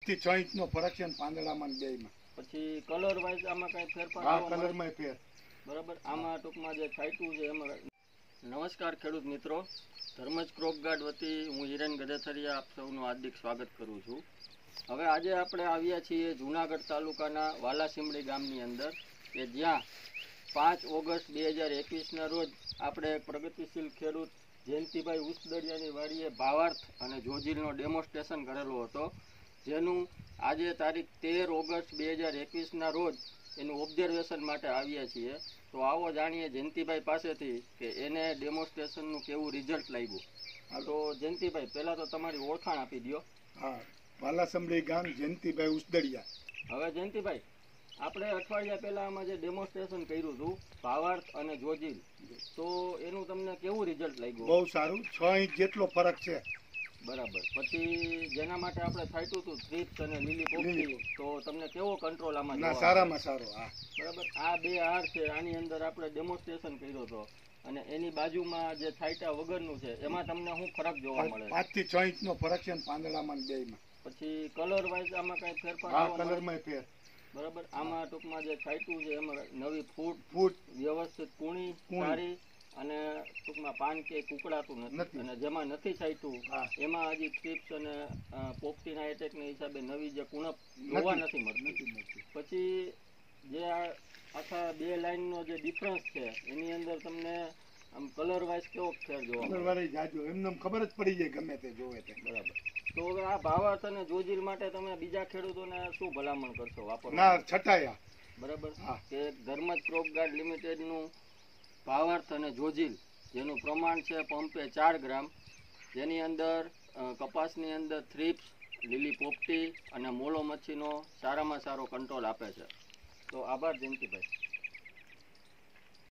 થી 6 ઇંચનો ફરક છે પાંદડામાં ને બેયમાં. પછી કલર વાઇઝ આમાં કઈ ફેરફાર? હા, કલરમાં ફેર. બરાબર. આમાં ટૂંકમાં જે છાંટ્યું છે એમાં. નમસ્કાર ખેડૂત મિત્રો, ધર્મજ ક્રોપ ગાર્ડ વતી હું હિરેન ગદેથરિયા આપ સૌનું હાર્દિક સ્વાગત કરું છું. હવે આજે આપણે આવ્યા છીએ જૂનાગઢ તાલુકાના વાલાસીમડી ગામની અંદર, કે જ્યાં 5 ઓગસ્ટ 2021ના રોજ આપણે પ્રગતિશીલ ખેડૂત જયંતિભાઈ ઉસદડિયાની વાડીએ ભાવાર્થ અને જોજીલનો ડેમોન્સ્ટ્રેશન કરેલો હતો, જેનું આજે તારીખ 13 ઓગસ્ટ 2021ના રોજ એનું ઓબ્ઝર્વેશન માટે આવ્યા છીએ. તો આવો જાણીએ જયંતિભાઈ પાસેથી કે એને ડેમોન્સ્ટ્રેશનનું કેવું રિઝલ્ટ લાગ્યું. તો જયંતિભાઈ, પહેલા તો તમારી ઓળખાણ આપી દો. હા, વાલાસમડી ગામ, જયંતિભાઈ ઉસદડિયા. હવે જયંતિભાઈ, આપણે અઠવાડિયા પહેલા આમાં જે ડેમોન્સ્ટ્રેશન કર્યું હતું ભાવાર્થ અને જોજીલ, તો એનું તમને કેવું રિઝલ્ટ લાગ્યું? બહુ સારું, 6 ઇંચ જેટલો ફરક છે. બરાબર. પછી જેના માટે આપણે છાંટ્યું હતું થ્રિપ્સ અને લીલી પોપટી, તો તમને કેવો કંટ્રોલ આમાં? ના, સારામાં સારો. હા, બરાબર. આ બે હાર છે, આની અંદર આપણે ડેમોન્સ્ટ્રેશન કર્યો હતો, અને એની બાજુમાં જે છાંટ્યા વગરનું છે એમાં તમને શું ફરક જોવા મળે? 5 થી 6 ઇંચનો ફરક છે પાંદડામાં ને બેયમાં. પછી કલર વાઇઝ આમાં કઈ ફેરફાર? હા, કલરમાં ફેર. બરાબર. આમાં ટૂંકમાં જે છાંટ્યું છે એમાં નવી ફૂટ વ્યવસ્થિત કૂણી સારી, અને ટૂંકમાં પાન કે કુકડાતું નથી. અને જેમાં નથી છાંટ્યું એમાં હજી થ્રિપ્સ અને પોપટીના એટેકના હિસાબે નવી જે કુણપ જોવા નથી મળતી. પછી જે આખા બે લાઈનનો જે ડિફરન્સ છે એની અંદર તમને આમ કલર વાઇઝ કેવો ફેર જોવા મળે? એમને ખબર જ પડી જાય ગમે તે જોવે તે. બરાબર. તો હવે આ ભાવાર્થ અને જોજીલ માટે તમે બીજા ખેડૂતોને શું ભલામણ કરશો વાપરવા? ના, છટાયા. બરાબર. કે ધર્મજ ક્રોપ ગાર્ડ લિમિટેડનું ભાવાર્થ અને જોજીલ, જેનું પ્રમાણ છે પંપે 4 ગ્રામ, જેની અંદર કપાસની અંદર થ્રિપ્સ, લીલી પોપટી અને મોલો મચ્છીનો સારામાં સારો કંટ્રોલ આપે છે. તો આભાર જયંતિભાઈ.